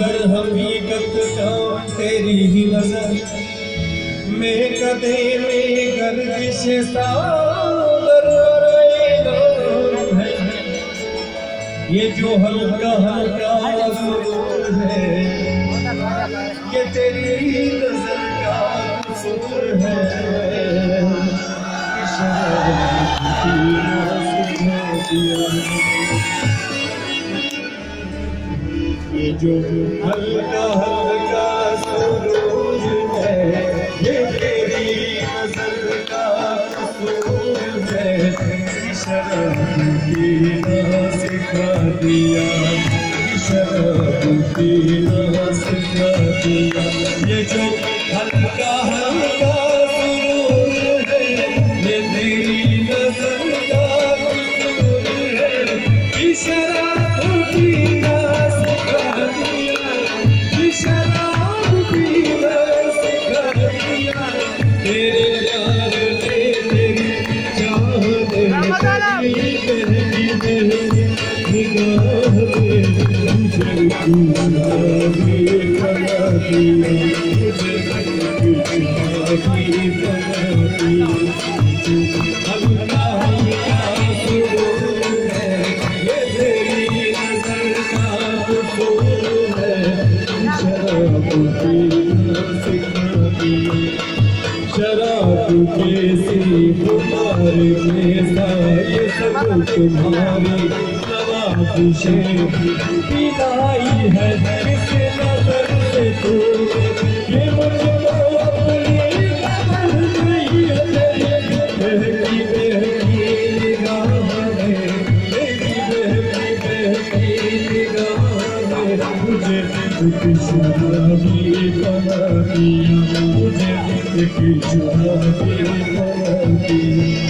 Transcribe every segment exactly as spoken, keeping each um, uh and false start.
मगर हकीकत का तेरी ही नजर में कदे में गर्दिश सागर है। ये जो हल्का हल्का सुरूर है ये तेरी नजर का कसूर है। ये जो हल्का हल्का सुरूर है ये तेरी नजर का कसूर है। शराब पीना सिखा दिया, शराब पीना सिखा दिया। ये जो हल्का हल्का सुरूर है ये तेरी नजर का कसूर है। शराब पीना सिखा दिया, शराब पीना सिखा दिया। तेरे प्यार ने तेरी चाह ने बहकी बहकी निगाह में मुझे गुलाबी बना दिया, मुझे गुलाबी बना दिया। हल्का हल्का सुरूर है ये तेरी नजर का कसूर है। शराब पीना सिखा दिया, शराब कैसी तुम्हारे पैसा ये सब तुम्हारी नवाज़िशें पिलाई है। किस नजर से तू ये मुझको अपनी नजर गई है। बहकी बहकी निगाह है, बहकी बहकी बहकी निगाह है। मुझे एक शराबी बना दिया, मुझे एक शराबी बना दिया।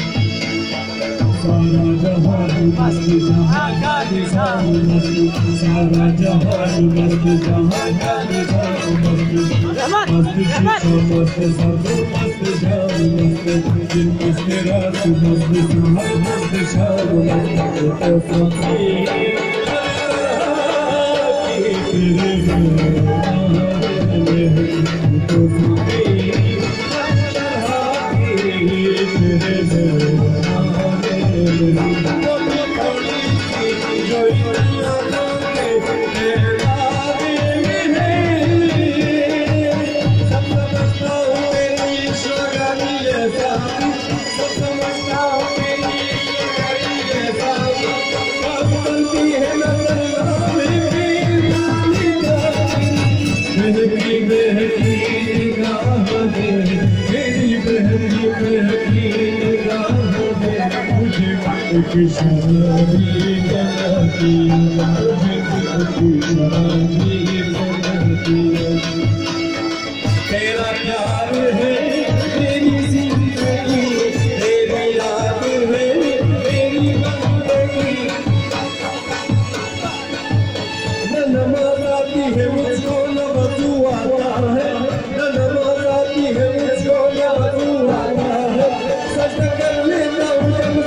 सारा जहान मस्त जहां का निजाम मस्त, सारा जहान मस्त जहां का निजाम मस्त। मस्त जीतो मस्त सब मस्त जान मस्त, दिन मस्त रात मस्त सुबह मस्त शाम मस्त। तो फकीर तो शराबी बना दिया, शराबी बना दिया। तेरा प्यार है तेरी जिंदगी, तेरी याद है तेरी बंदगी। न नमाज आती है मुझको न वज़ू आता है, न नमाज आती है मुझको न वज़ू आता है। सजदा कर लेता हूँ जब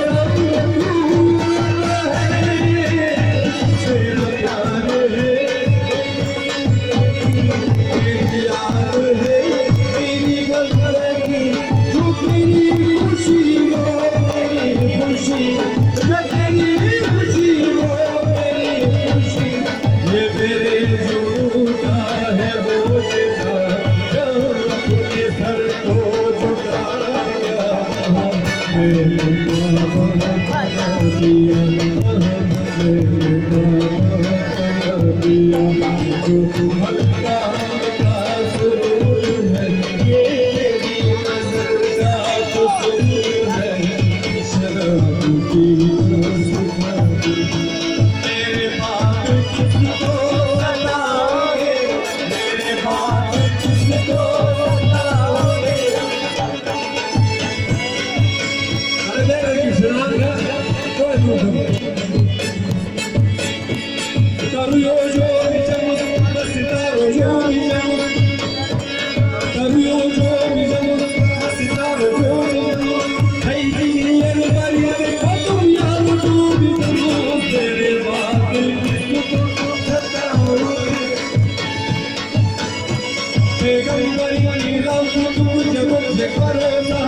पैगंबरी नीलाम तुम जगत से भरोसा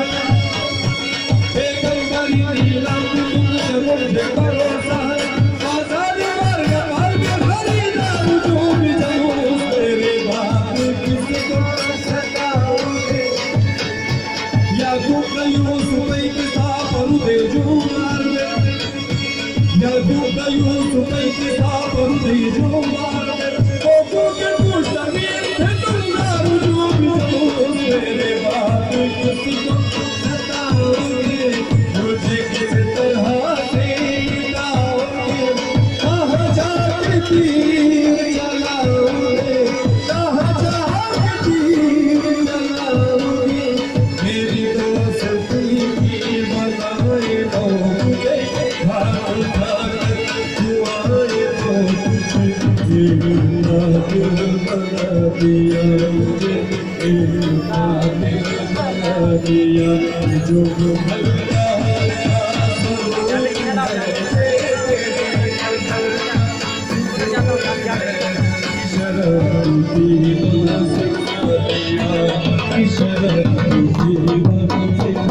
पैगंबरी नीलाम तुम जगत से भरोसा आजादी मार्ग मार्ग खरीदार जो भी जाऊं तेरे बाप किसको सताओगे याकूब का यूसुफ के साथ दे जो मार में याकूब का यूसुफ के साथ दे जो मार में वो के पुष्ट मीर थे तुम दारू जो भी जाऊं तेरे बाप किसको सताओगे मुझे किस तरह से लाओगे कहाँ जाके तीर चलाओगे कहाँ जाके तीर चलाओगे मेरी दोस्ती की बनाए लोगे हाथ उठाकर दुआएं तो तुझे जिंदा दिल बना दिया मुझे जिंदा दिल बना दिया जो जो भला शरण